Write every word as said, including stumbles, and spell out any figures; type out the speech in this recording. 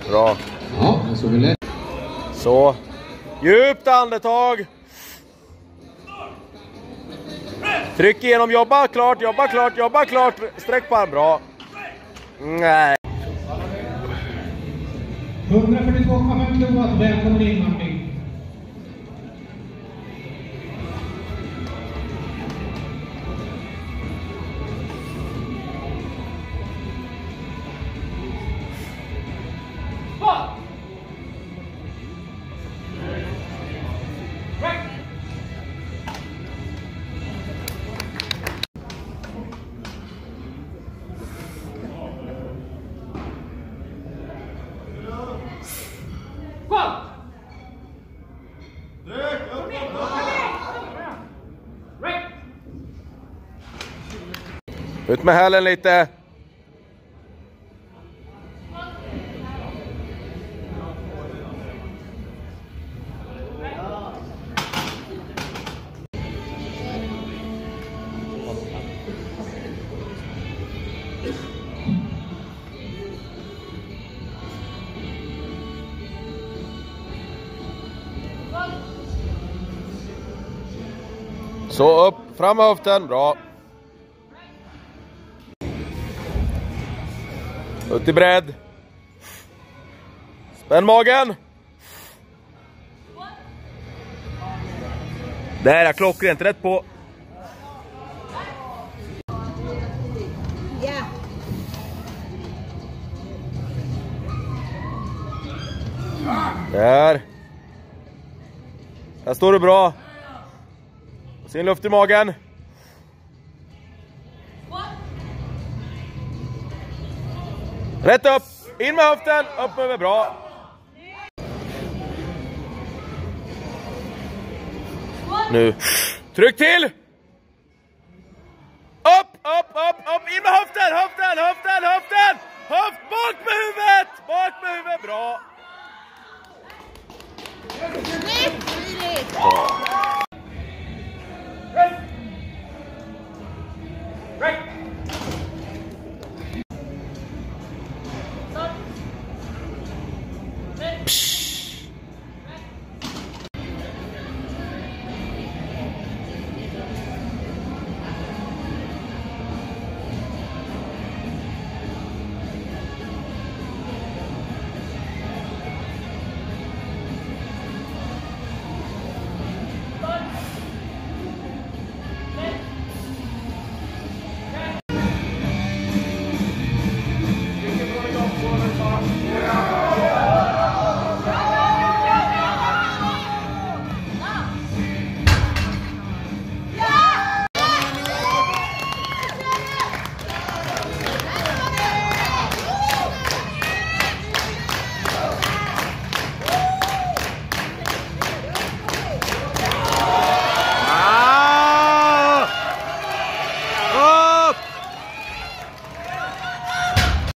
Bra. Ja, så vill det. Så. Djupt andetag. Tryck igenom, jobba klart, jobba klart, jobba klart. Sträck på arm, bra. Nej. hundrafyrtiotvå komma fem kilowatt, välkommen in Martin. Ut med hälen lite. Så upp, fram med höften, bra. Ut i bredd. Spänn magen. Där är klockrent, rätt på. Ja. Där. Där står du bra. Sen luft i magen. Rätt upp. In med höften. Upp över, bra. Nu. Tryck till.